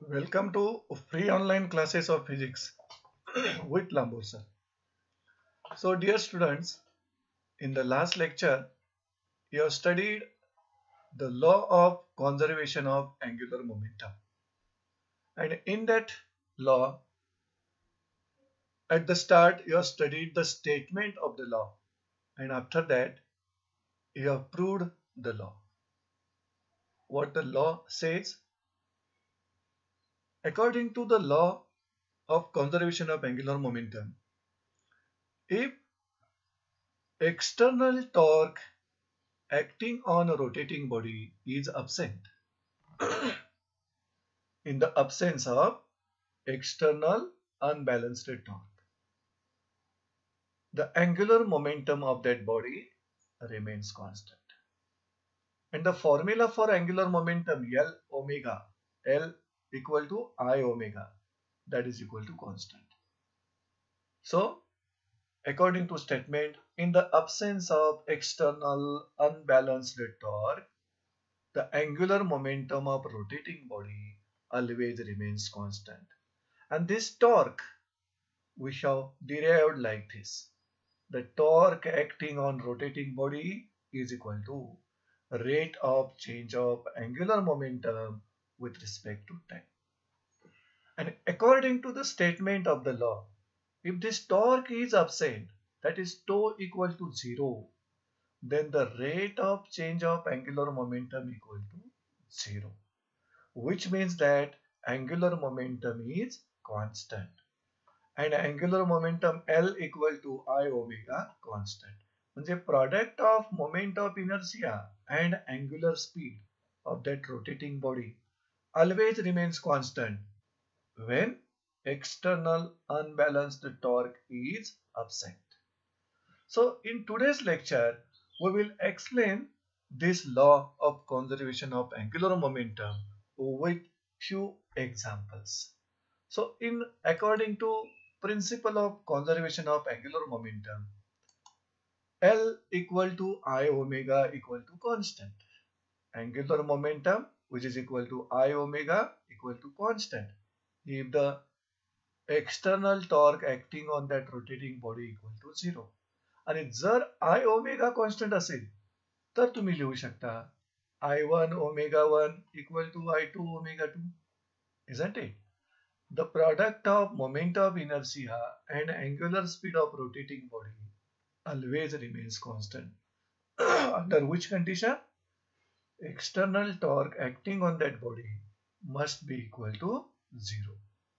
Welcome to free online classes of physics with Lambur sir. So dear students, in the last lecture, you have studied the law of conservation of angular momentum. And in that law, at the start, you have studied the statement of the law. And after that, you have proved the law. What the law says, according to the law of conservation of angular momentum, if external torque acting on a rotating body is absent in the absence of external unbalanced torque, the angular momentum of that body remains constant. And the formula for angular momentum L omega, L equal to I omega, that is equal to constant. So according to statement, in the absence of external unbalanced torque, the angular momentum of rotating body always remains constant. And this torque we have derived like this. The torque acting on rotating body is equal to rate of change of angular momentum with respect to time. And according to the statement of the law, if this torque is absent, that is tau equal to 0, then the rate of change of angular momentum equal to 0, which means that angular momentum is constant. And angular momentum L equal to I omega constant. म्हणजे product of moment of inertia and angular speed of that rotating body always remains constant when external unbalanced torque is absent. So in today's lecture, we will explain this law of conservation of angular momentum with few examples. So in according to principle of conservation of angular momentum, L equal to I omega equal to constant. Angular momentum which is equal to I omega equal to constant. If the external torque acting on that rotating body equal to 0. आणि जर I omega constant असेल तर तुम्ही लिहू शकता I1 omega 1 equal to I2 omega 2. Isn't it? The product of moment of inertia and angular speed of rotating body always remains constant. Under which condition? External torque acting on that body must be equal to 0.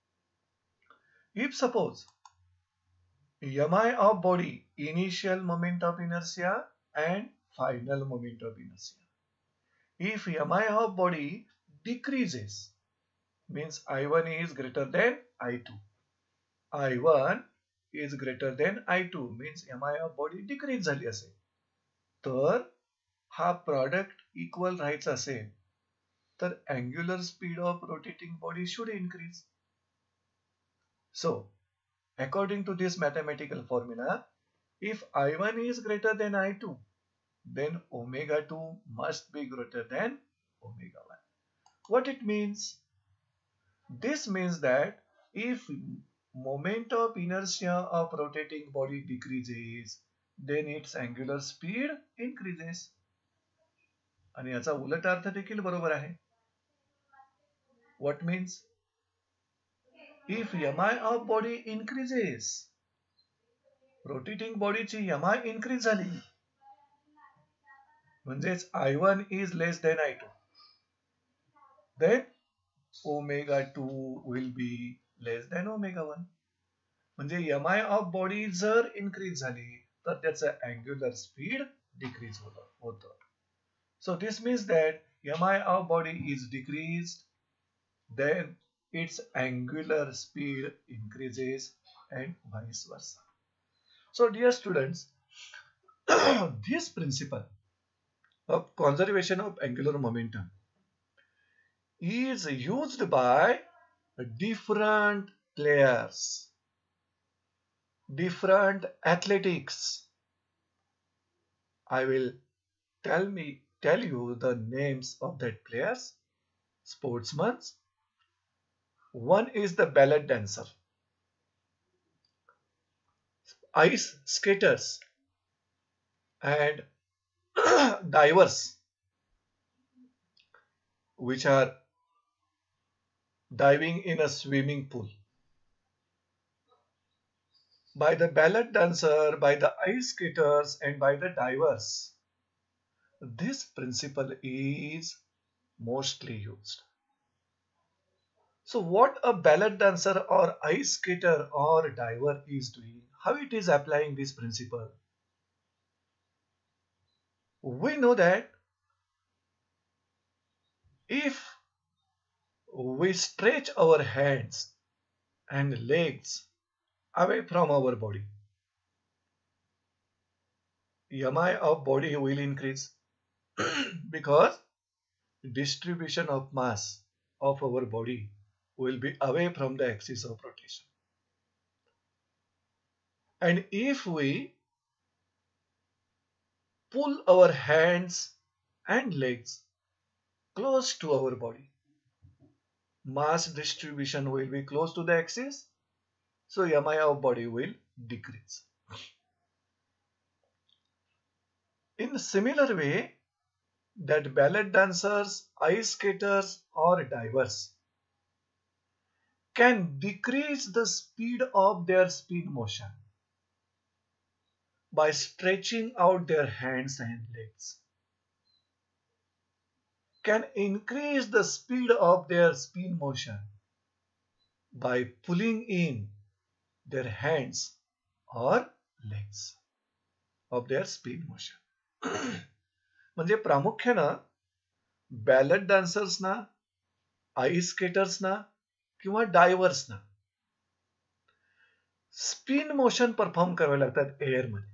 If suppose mi of body, initial moment of inertia and final moment of inertia. If mi of body decreases, means I1 is greater than I2. I1 is greater than I2 means mi of body decrease झाली असेल. तर हा product equal राहायचा असेल तर angular speed of rotating body should increase. So according to this mathematical formula, if I1 is greater than I2, then omega 2 must be greater than omega 1. What it means? This means that if moment of inertia of rotating body decreases, then its angular speed increases. आणि याचा उलट अर्थ देखील बरोबर आहे. What means? If mi of body increases, rotating body ची mi increase झाली, म्हणजेच I1 is less than I2, then omega 2 will be less than omega 1. म्हणजे mi of body जर increase झाली तर त्याचं angular speed decrease होतं. So this means that mi of body is decreased, then its angular speed increases and vice versa. So dear students, this principle of conservation of angular momentum is used by different players, different athletics. I will tell you the names of that players, sportsmen, One is the ballet dancer, ice skaters, and divers, which are diving in a swimming pool. By the ballet dancer, by the ice skaters, and by the divers, this principle is mostly used. So what a ballet dancer or ice skater or diver is doing, how it is applying this principle? We know that if we stretch our hands and legs away from our body, MI of body will increase because distribution of mass of our body will be away from the axis of rotation. And if we pull our hands and legs close to our body, mass distribution will be close to the axis, so MI of body will decrease. In a similar way, that ballet dancers, ice skaters, or divers can decrease the speed of their spin motion by stretching out their hands and legs, can increase the speed of their spin motion by pulling in their hands or legs of their spin motion. म्हणजे प्रामुख्यानं ballot डान्सर्सना, ice स्केटर्सना किंवा डायव्हर्सना spin motion perform करावे लागतात एअरमध्ये.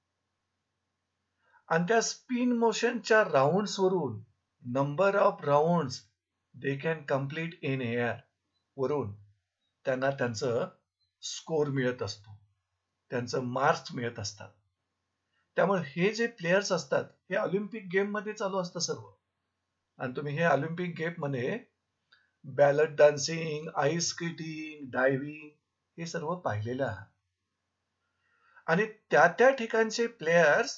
आणि त्या spin मोशनच्या rounds वरून number of rounds they can complete in air वरून त्यांना त्यांचं स्कोर मिळत असतो, त्यांचं मार्क्स मिळत असतात. त्यामुळे हे जे प्लेयर्स असतात हे ऑलिम्पिक गेम मध्ये चालू असतं सर्व. आणि तुम्ही हे ऑलिम्पिक गेम मध्ये ballet dancing, ice skating, diving हे सर्व पाहिलेलं आहे. आणि त्या त्या ठिकाणचे players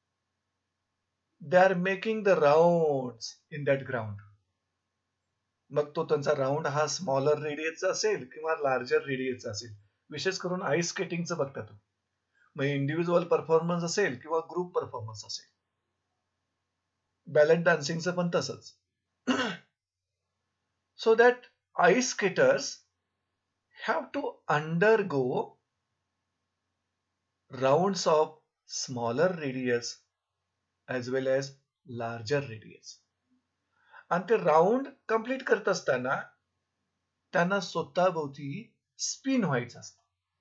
they are making the round in that ground. मग तो त्यांचा राऊंड हा स्मॉलर रेडियसचा असेल किंवा लार्जर रेडियसचा असेल. विशेष करून आईस स्केटिंगचं बघता तुम्ही, मग इंडिव्हिज्युअल परफॉर्मन्स असेल किंवा ग्रुप परफॉर्मन्स असेल. बॅलेट डान्सिंगचं पण तसंच. So that ice skaters have to undergo rounds of smaller radius as well as larger radius. आणि ते राऊंड कंप्लीट करत असताना त्यांना स्वतःभोवती स्पिन व्हायचं असतं.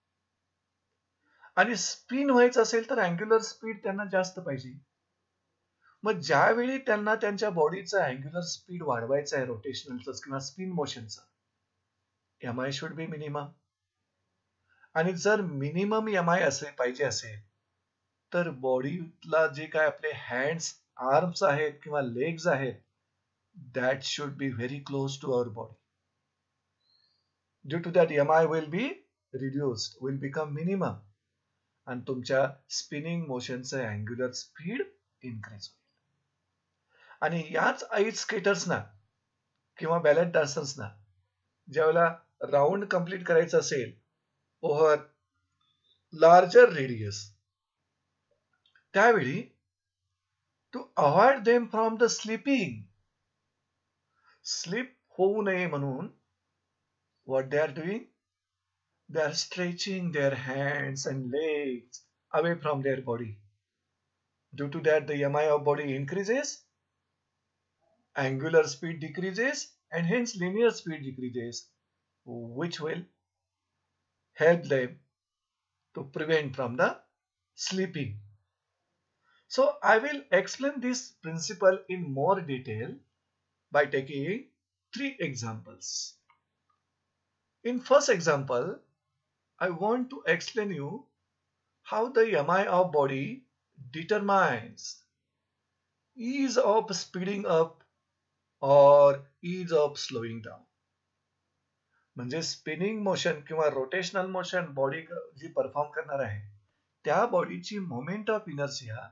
आणि स्पिन व्हायचं असेल तर अँग्युलर स्पीड त्यांना जास्त पाहिजे. मग ज्यावेळी त्यांना त्यांच्या बॉडीचं अँग्युलर स्पीड वाढवायचं आहे, रोटेशनलचं किंवा स्पिन मोशनचं, MI शुड बी मिनिमम. आणि जर मिनिमम MI पाहिजे असेल तर बॉडीला जे काय आपले हँड्स, आर्म्स आहेत किंवा लेग्स आहेत, that should be very close to our body. Due to that MI will be reduced, will become minimum, आणि तुमच्या स्पिनिंग मोशनचं अँग्युलर स्पीड इन्क्रीज होईल. आणि याच आईस स्केटर्सना किंवा बॅलेट डान्सर्सना ज्यावेळेला राऊंड कंप्लीट करायचं असेल ओव्हर लार्जर रेडियस, त्यावेळी to avoid them from the slipping, slip होऊ नये म्हणून what they are doing, they are stretching their hands and legs away from their body. Due to that the MI of body increases, angular speed decreases, and hence linear speed decreases, which will help them to prevent from the sleeping. So I will explain this principle in more detail by taking 3 examples. In first example, I want to explain you how the MI of body determines ease of speeding up or ease of slowing down. म्हणजे spinning motion किंवा rotational motion body जी perform करणार आहे त्या बॉडीची moment of inertia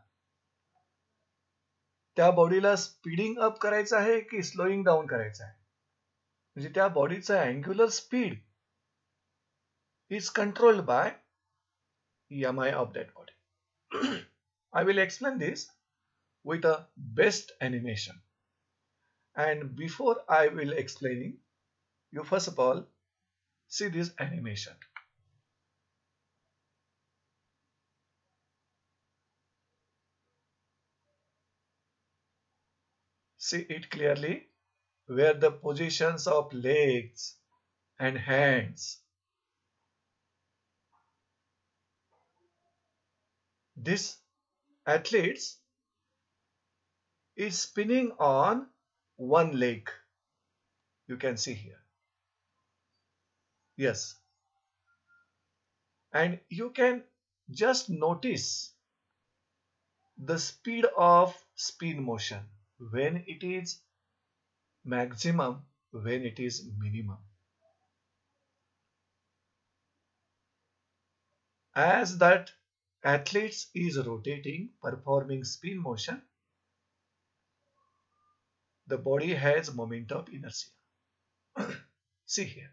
त्या बॉडीला speeding up करायचं आहे की स्लोईंग डाऊन करायचं आहे. म्हणजे त्या बॉडीचा angular speed is controlled by mi of that body. I will explain this with a best animation. And before I will explaining, you first of all see this animation. See it clearly where the positions of legs and hands. This athletes is spinning on one leg. You can see here. Yes. And you can just notice the speed of spin motion when it is maximum, when it is minimum. As that athlete is rotating, performing spin motion, the body has moment of inertia. See here.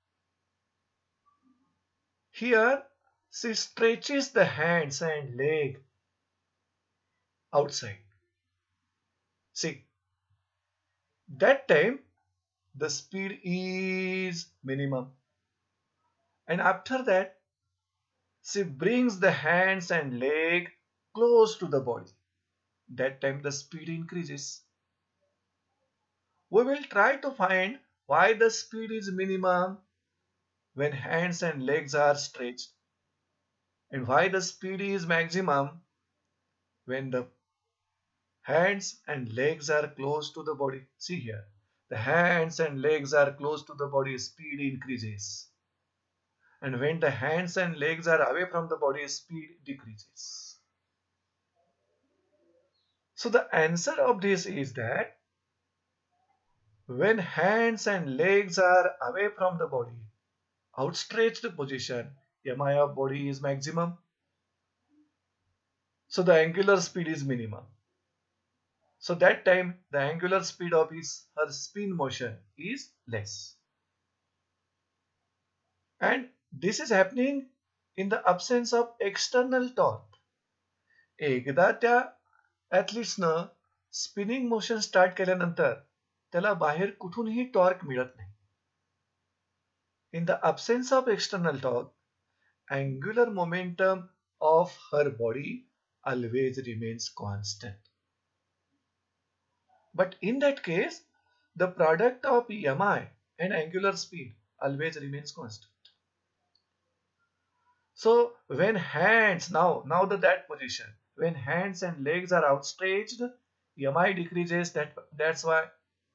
Here, she stretches the hands and leg outside. See, that time the speed is minimum. And after that, she brings the hands and leg close to the body. That time the speed increases. We will try to find why the speed is minimum when hands and legs are stretched and why the speed is maximum when the hands and legs are close to the body. See here, the hands and legs are close to the body, speed increases. And when the hands and legs are away from the body, speed decreases. So the answer of this is that when hands and legs are away from the body, outstretched position, mi of body is maximum. So the angular speed is minimum. So that time the angular speed of her spin motion is less. And this is happening in the absence of external torque. एकदा त्या ॲथलीट्सनं spinning motion start केल्यानंतर त्याला बाहेर कुठूनही torque मिळत नाही. In the absence of external torque, angular momentum of her body always remains constant. But in that case, the product of mi and angular speed always remains constant. So when hands, now that position, when hands and legs are outstretched, mi decreases, that's why,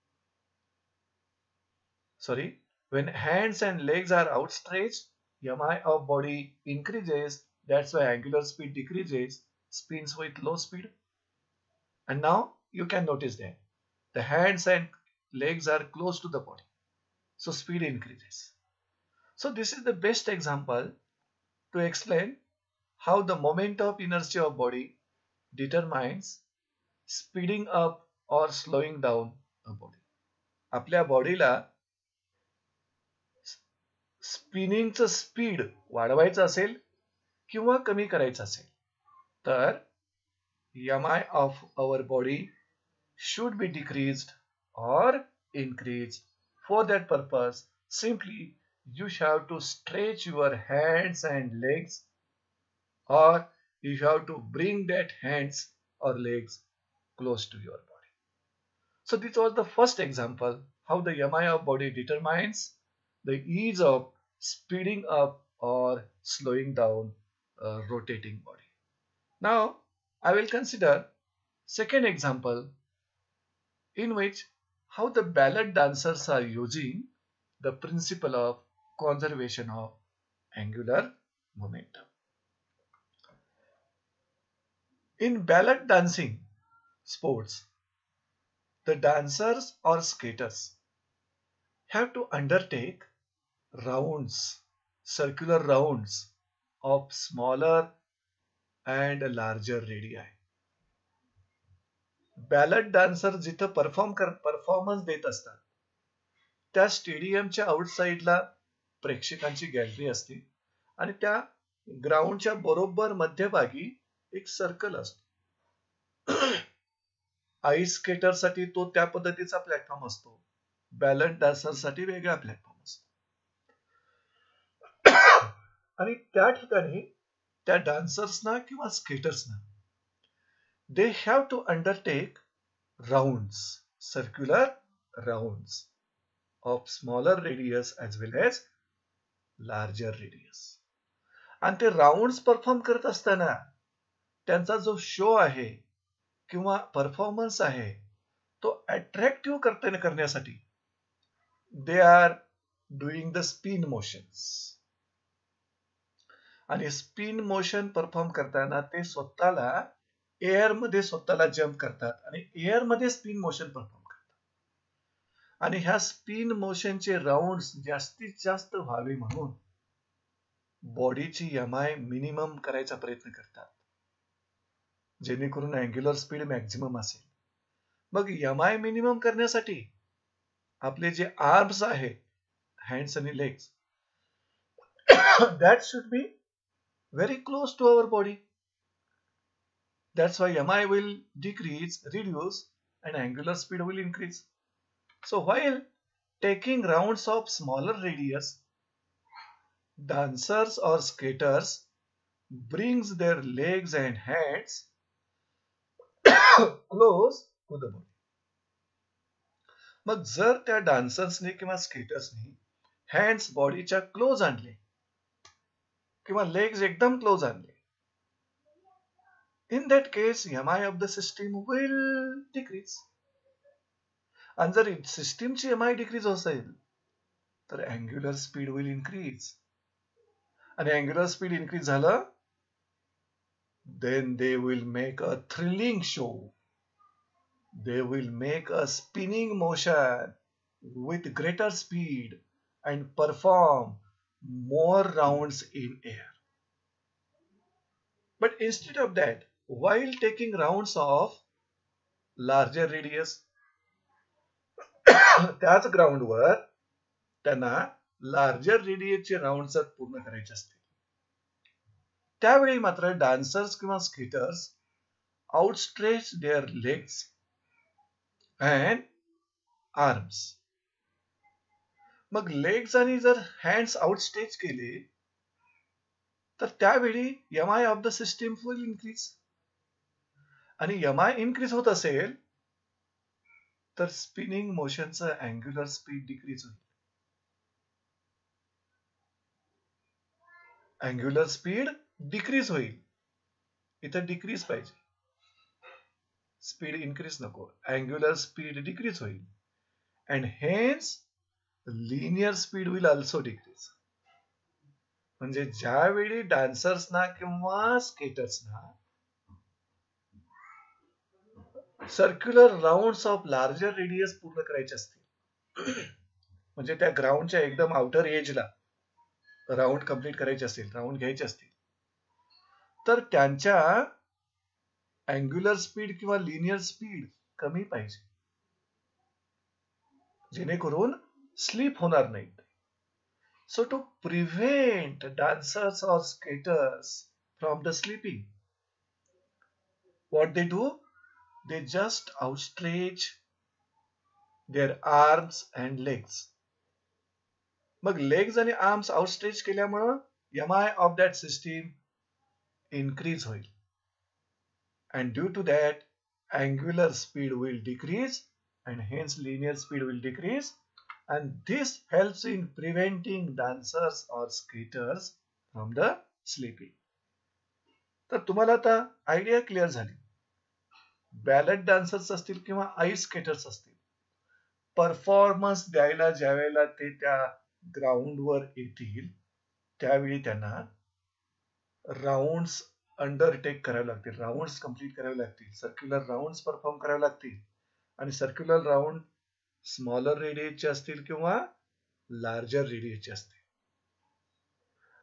sorry, when hands and legs are outstretched, mi of body increases, that's why angular speed decreases, spins with low speed. And now you can notice that the hands and legs are close to the body, so speed increases. So this is the best example to explain how the moment of inertia of body determines speeding up or slowing down a body. आपल्या बॉडीला स्पिनिंगचं speed वाढवायचं असेल किंवा कमी करायचं असेल तर mi of our body should be decreased or increased. For that purpose, simply you have to stretch your hands and legs, or you have to bring that hands or legs close to your body. So this was the first example how the mi of body determines the ease of speeding up or slowing down a rotating body. Now I will consider second example in which how the ballet dancers are using the principle of conservation of angular momentum. In ballet dancing sports, the dancers or skaters have to undertake rounds, circular rounds of smaller and larger radii. Ballet dancer जिथं performance देत असतात त्या स्टेडियमच्या आउटसाइडला प्रेक्षकांची gallery असते आणि त्या ग्राउंडच्या बरोबर मध्यभागी एक सर्कल असतो. आईस स्केटरसाठी तो त्या पद्धतीचा प्लॅटफॉर्म असतो. बॅलट डान्सरसाठी वेगळा प्लॅटफॉर्म असतो. आणि त्या ठिकाणी त्या डान्सर्सना किंवा स्केटर्सना they have to undertake rounds, circular rounds of smaller radius as well as larger radius. आणि ते राउंड्स परफॉर्म करत असताना त्यांचा जो शो आहे किंवा परफॉर्मन्स आहे तो अट्रॅक्टिव्ह करण्यासाठी they are doing the spin motions. आणि स्पिन मोशन परफॉर्म करताना ते स्वतःला एअरमध्ये स्वतःला जम्प करतात आणि एअरमध्ये स्पिन मोशन परफॉर्म करतात. आणि ह्या स्पिन मोशनचे राउंड्स जास्तीत जास्त व्हावे म्हणून बॉडीची एमआय मिनिमम करायचा प्रयत्न करतात जेणेकरून अँग्युलर स्पीड मॅक्झिमम असेल. मग एमआय मिनिमम करण्यासाठी आपले जे आर्म्स आहे, हँड्स आणि legs, that should be very close to our body. That's why MI will reduce, and angular speed will increase. So while taking rounds of smaller radius, dancers or skaters brings their legs and hands close to the body. मग जर त्या डान्सर्सने किंवा स्केटर्सने hands बॉडीच्या close आणले किंवा legs एकदम close आणले, in that case MI of the system will decrease. आणि जर सिस्टीमची MI डिक्रीज असेल तर अँग्युलर स्पीड विल इन्क्रीज. आणि अँग्युलर स्पीड इन्क्रीज झालं then they will make a thrilling show. They will make a spinning motion with greater speed and perform more rounds in air. But instead of that, while taking rounds of larger radius, त्याच ग्राउंडवर त्यांना larger रेडियसचे round जर पूर्ण करायचे असतील त्यावेळी मात्र dancers किंवा skaters outstretch their legs and arms. मग लेग्स आणि जर हँड्स आउटस्ट्रेच केले तर त्यावेळी MI of the system will increase. आणि एमआय इन्क्रीज होत असेल तर स्पिनिंग मोशनचं अँग्युलर स्पीड डिक्रीज होईल. अँग्युलर स्पीड डिक्रीज होईल. इथं डिक्रीज पाहिजे, स्पीड इन्क्रीज नको. अँग्युलर स्पीड डिक्रीज होईल and hence linear speed will also decrease. म्हणजे ज्यावेळी डान्सर्सना किंवा स्केटर्सना circular rounds of larger radius पूर्ण करायचे असतील, म्हणजे त्या ग्राउंडच्या एकदम आउटर एजला राउंड कंप्लीट करायचे असतील, राउंड घ्यायचे असतील, तर त्यांच्या अँग्युलर स्पीड किंवा लिनियर स्पीड कमी पाहिजे जेणेकरून स्लिप होणार नाही. So to prevent dancers or skaters from the sleeping, what they do? They just outstretch their arms and legs. Mug legs आणि arms outstretch केल्यामुळं MI of that system increase होईल. And due to that, angular speed will decrease and hence linear speed will decrease. And this helps in preventing dancers or skaters from the sleeping. तर तुम्हाला आता idea clear झाली. Ballet dancers असतील किंवा ice skaters असतील, performance द्यायला ज्या वेळेला ते त्या ग्राउंडवर येतील त्यावेळी त्यांना राउंड्स अंडरटेक करावे लागतील, राउंड्स कंप्लीट करावे लागतील, सर्क्युलर राउंड्स परफॉर्म करावे लागतील. आणि सर्क्युलर राउंड स्मॉलर रेडियसचे असतील किंवा लार्जर रेडियसचे असतील.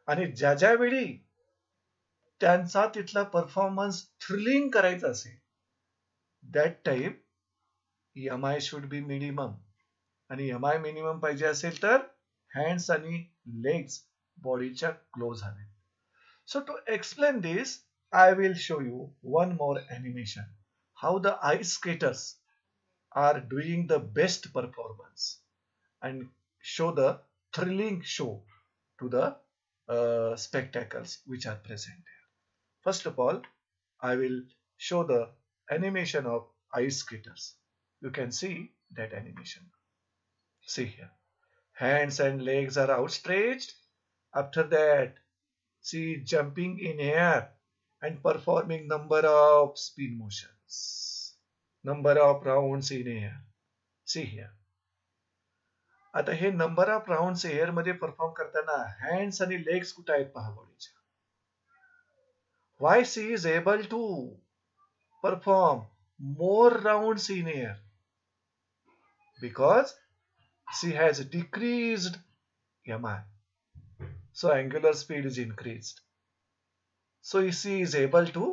आणि ज्या ज्या वेळी त्यांचा तिथला परफॉर्मन्स थ्रिलिंग करायचा असेल, that time MI should be minimum. आणि एम-आय मिनिमम पाहिजे असेल तर हँड्स आणि लेग्स बॉडीच्या क्लोज हवे. So to explain this, I will show you one more animation. How the ice skaters are doing the best performance and show the thrilling show to the spectacles which are present here. First of all, I will show the animation of ice skaters. You can see that animation. See here. Hands and legs are outstretched. After that, see jumping in air and performing number of spin motions, number of rounds in air. See here. आता हे number of rounds air मध्ये perform करताना hands आणि legs कुठे आहेत पहा बॉडीच्या. Why she is able to perform more rounds in air? Because she has decreased mi. So angular speed is increased. So she is able to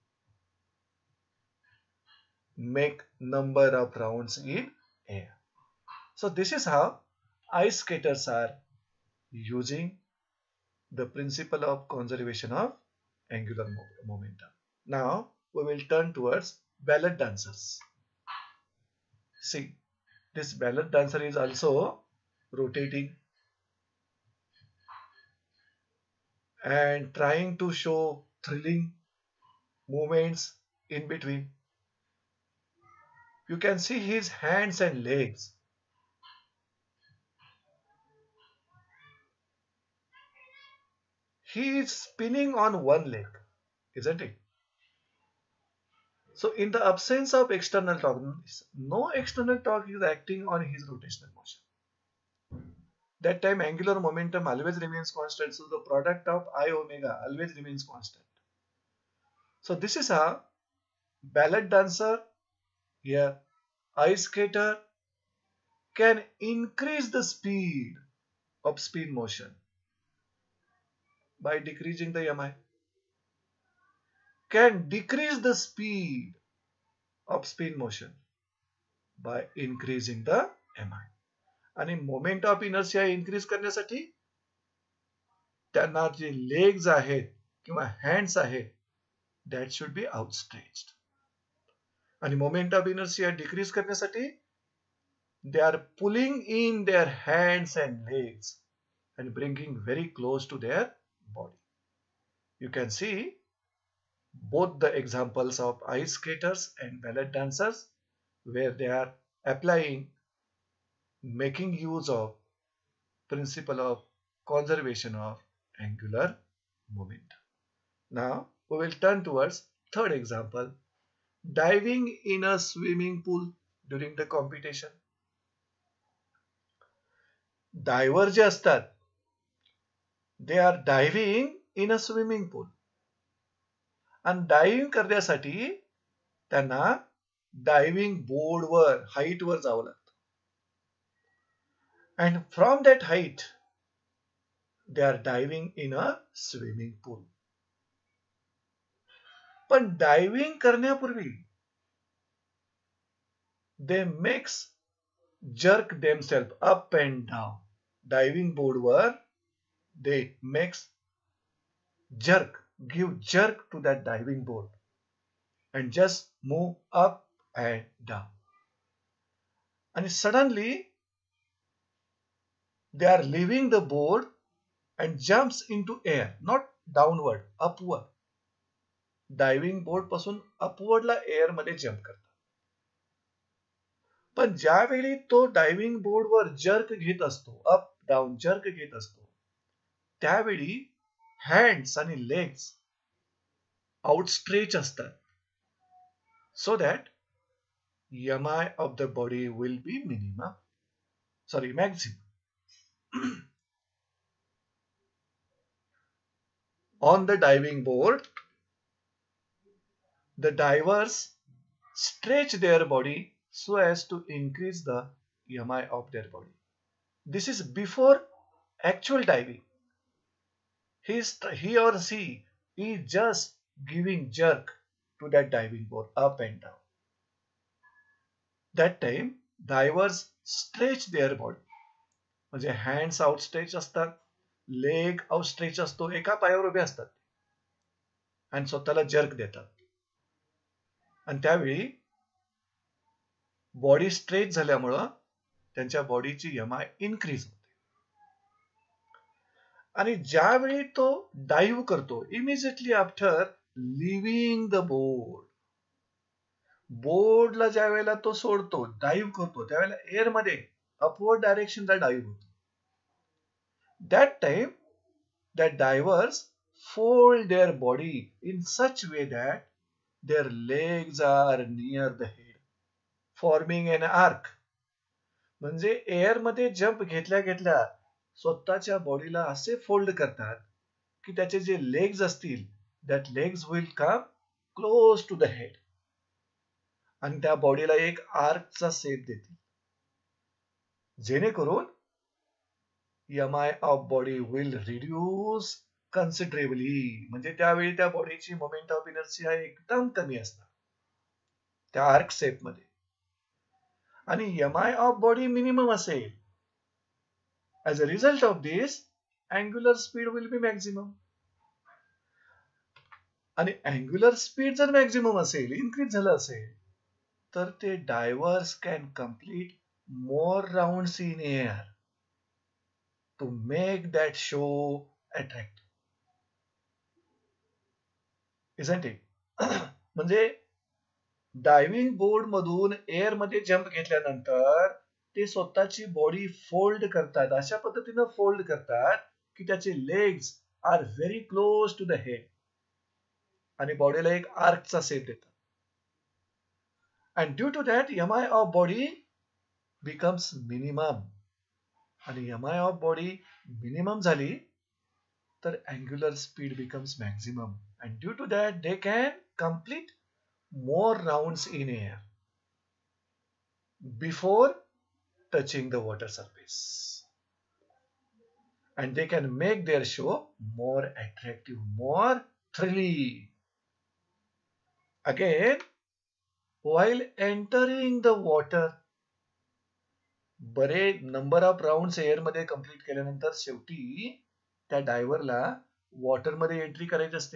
make number of rounds in air. So this is how ice skaters are using the principle of conservation of angular momentum. Now we will turn towards ballet dancers. See, this ballet dancer is also rotating and trying to show thrilling movements in between. You can see his hands and legs. He is spinning on one leg, isn't it? So in the absence of external torque, no external torque is acting on his rotational motion. That time angular momentum always remains constant. So the product of I omega always remains constant. So this is a ballet dancer here, ice skater can increase the speed of spin motion by decreasing the mi. Can decrease the speed of spin motion by increasing the mi. आणि moment of inertia increase करण्यासाठी त्यांना जे legs आहेत किंवा hands आहेत that should be outstretched. आणि moment of inertia decrease करण्यासाठी they are pulling in their hands and legs and bringing very close to their body. You can see both the examples of ice skaters and ballet dancers where they are applying, making use of principle of conservation of angular momentum. Now we will turn towards third example, diving in a swimming pool during the competition. Diver जे असतात they are diving in a swimming pool. आणि diving करण्यासाठी त्यांना diving बोर्डवर हाईटवर जावं लागतं. And from that height they are diving in a swimming pool. पण diving करण्यापूर्वी they makes jerk themselves up and down. Diving बोर्डवर they makes give jerk to that diving board and just move up and down. And suddenly they are leaving the board and jumps into air, not downward, upward. Diving board पासून upward ला air मध्ये jump करतात. पण ज्यावेळी तो diving बोर्डवर jerk घेत असतो, अप डाऊन जर्क घेत असतो, त्यावेळी हँड्स आणि लेग्स आउटस्ट्रेच असतात so that mi of the body will be maximum. On the diving board, the divers stretch their body so as to increase the mi of their body. This is before actual diving. he or she is just giving jerk to that diving board up and down. That time divers stretch their body. म्हणजे hands outstretch असतात, leg outstretch असतो, एका पायावर उभे असतात आणि स्वतःला jerk देतात. आणि त्यावेळी बॉडी स्ट्रेच झाल्यामुळं त्यांच्या बॉडीची एमआय इन्क्रीज होते. आणि ज्यावेळी तो डाईव्ह करतो, इमिजिएटली आफ्टर लिव्हिंग द बोर्डला ज्या वेळेला तो सोडतो, डाईव्ह करतो, त्यावेळेला एअरमध्ये अपवर्ड डायरेक्शनला डाईव्ह होतो. That time, the divers fold their body in such way that their legs are near the head, forming an arc. म्हणजे एअरमध्ये जंप घेतल्या घेतल्या स्वतःच्या बॉडीला असे फोल्ड करतात की त्याचे जे लेग्स असतील, that legs will come close to the head आणि त्या बॉडीला एक आर्कचा शेप देतील, जेणेकरून MI of body will reduce considerably. म्हणजे त्यावेळी त्या बॉडीची मोमेंट ऑफ इनर्शिया एकदम कमी असतात त्या आर्क शेप मध्ये. आणि MI ऑफ बॉडी मिनिमम असेल. As a result of this angular speed will be maximum. आणि अँग्युलर स्पीड जर मॅक्झिमम असेल, इन्क्रीज झालं असेल, तर ते divers can complete more rounds in air to make that show attractive. Isn't it? म्हणजे diving board मधून एअर मध्ये जंप घेतल्यानंतर ते स्वतःची बॉडी फोल्ड करतात, अशा पद्धतीनं फोल्ड करतात की त्याचे legs are very close to the head आणि बॉडीला एक आर्कचा शेप देतात. And due to that MI of body becomes minimum. आणि MI ऑफ बॉडी मिनिमम झाली तर angular speed becomes maximum. And due to that they can complete more rounds in air before touching the water surface. And they can make their show more attractive, more thrilling. Again, while entering the water, बरे number of round air मध्ये complete केल्यानंतर शेवटी त्या डायव्हरला water मध्ये entry करायची असते.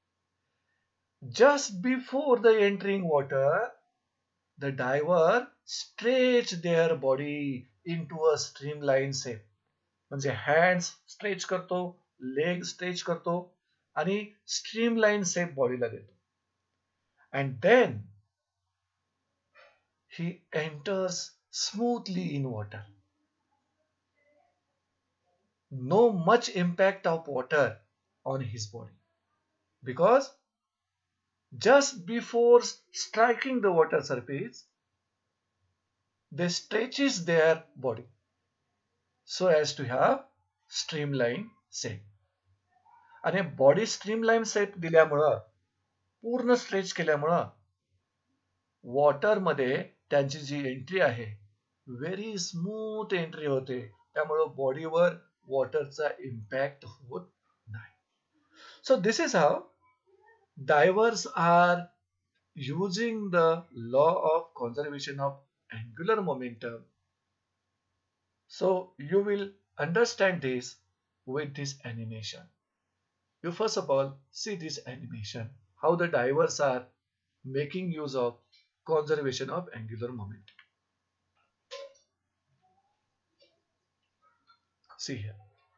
Just before the entering water the diver stretch their body into a streamline shape. म्हणजे हँड्स स्ट्रेच करतो, लेग स्ट्रेच करतो आणि स्ट्रीमलाईन शेप बॉडीला देतो. And then he enters smoothly in water. No much impact of water on his body, because just before striking the water surface, they stretches their body so as to have streamline shape. आणि body streamline shape दिल्यामुळं, पूर्ण stretch केल्यामुळं water मध्ये त्यांची जी entry आहे very smooth entry होते. त्यामुळं बॉडीवर वॉटरचा इम्पॅक्ट होत नाही. So this is how divers are using the law of conservation of angular momentum. So you will understand this with this animation. You first of all see this animation, how the divers are making use of conservation of angular momentum. See here.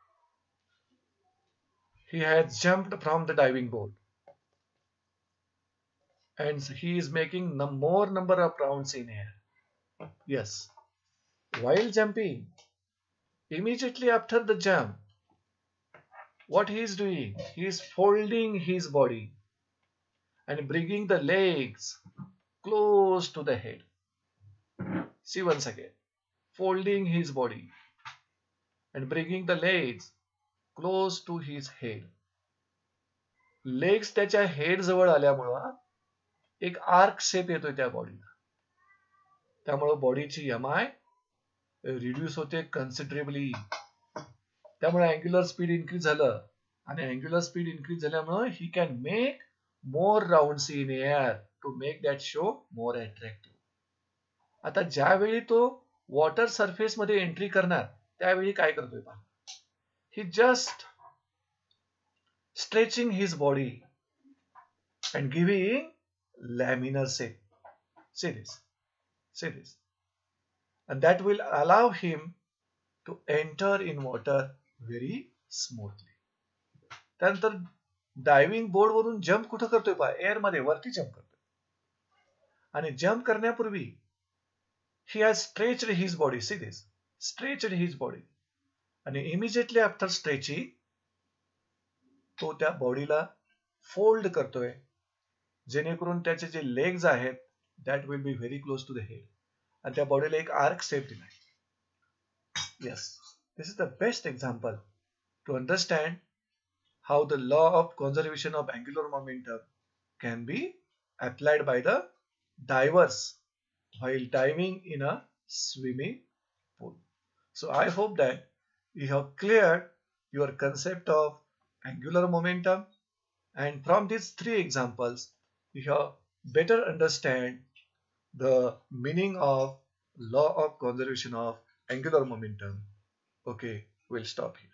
He has jumped from the diving board and he is making more number of rounds in air. Yes. While jumping, immediately after the jump, what he is doing? He is folding his body and bringing the legs close to the head. See once again. Folding his body and bringing the legs close to his head. Legs त्याच्या head जवळ आल्यामुळं एक arc shape येतोय त्या बॉडीला. त्यामुळे बॉडीची MI reduce होते कन्सिडरेबली. त्यामुळे अँग्युलर स्पीड इन्क्रीज झालं आणि अँग्युलर स्पीड इन्क्रीज झाल्यामुळे he can make more rounds in air to make that show more attractive. आता ज्यावेळी तो वॉटर सरफेस मध्ये एंट्री करणार त्यावेळी काय करतोय पहा. He just stretching his body and giving laminar shape. See this. See this. And that will allow him to enter in water very smoothly. त्यानंतर डायव्हिंग बोर्ड वरून जम्प कुठं करतोय पहा, एअर मध्ये वरती जम्प करतोय. आणि जम्प करण्यापूर्वी he has stretched his body. See this. Stretched his body. आणि immediately after stretching तो त्या बॉडीला फोल्ड करतोय जेणेकरून त्याचे जे लेग्स आहेत that will be very close to the head आणि त्या बॉडीला एक आर्क शेप दिलाय. Yes, this is the best example to understand how the law of conservation of angular momentum can be applied by the divers while diving in a swimming pool. So I hope that you have cleared your concept of angular momentum, and from these three examples you have better understand the meaning of law of conservation of angular momentum. Okay, we'll stop here.